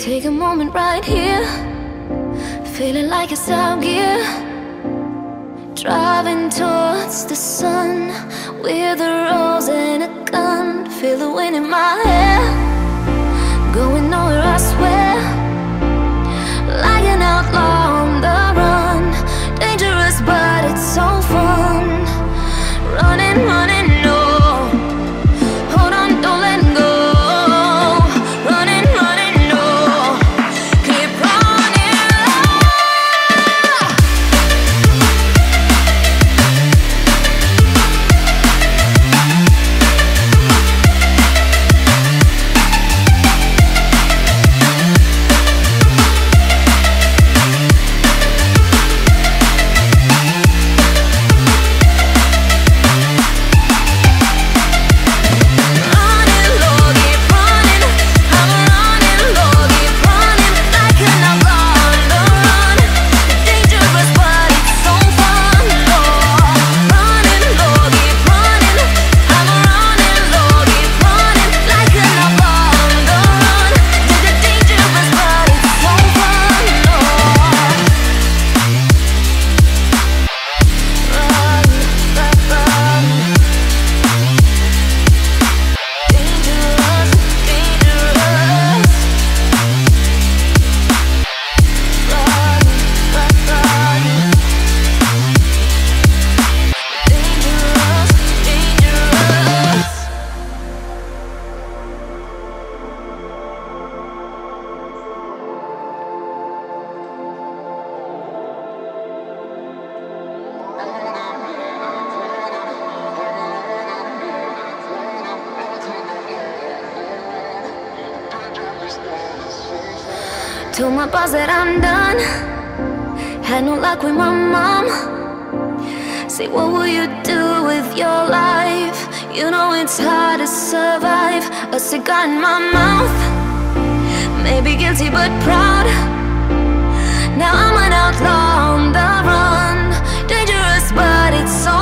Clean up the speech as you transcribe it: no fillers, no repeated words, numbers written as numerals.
Take a moment right here, feeling like it's out gear. Driving towards the sun with a rose and a gun. Feel the wind in my hair, going nowhere I swear. Like an outlaw on the run, dangerous but it's so fun. Running, running, no, hold on, don't let go. Running, running, no, keep running. Told my boss that I'm done. Had no luck with my mom. Say, what will you do with your life? You know it's hard to survive. A cigar in my mouth, maybe guilty but proud. Now I'm an outlaw on the run, dangerous but it's so